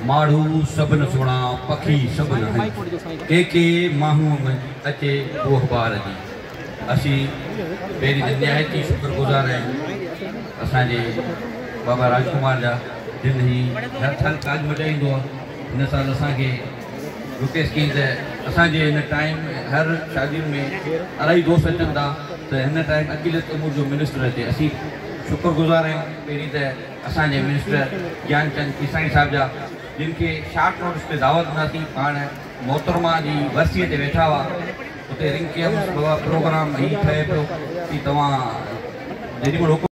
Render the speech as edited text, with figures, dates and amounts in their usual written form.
माड़ू सबन सुणा पखी सबन के माहू में अचे वो अखबार जी असी पेरी निहायती शुक्रगुजार हैं असांजे बाबा राजकुमार जा जिन ही हर साल काज मचाईंदो आहे। हिन साल असांखे रुकेश कई त असांजे हिन टाइम हर शादियुनि में इलाही दोस्त अचनि था त हिन टाइम अकीलत उमूर जो मिनिस्टर अचे। असीं शुक्रगुजार आहियूं पहिरीं त असांजे मिनिस्टर ज्ञानचंद किसाणी साहिब जा जिन खे शार्ट नोटिस ते दावत ॾिनासीं। पाण मोहतरमा जी वरसीअ ते वेठा हुआ उते रिंग कयमि बाबा प्रोग्राम हीउ ठहे पियो कि तव्हां जेॾी महिल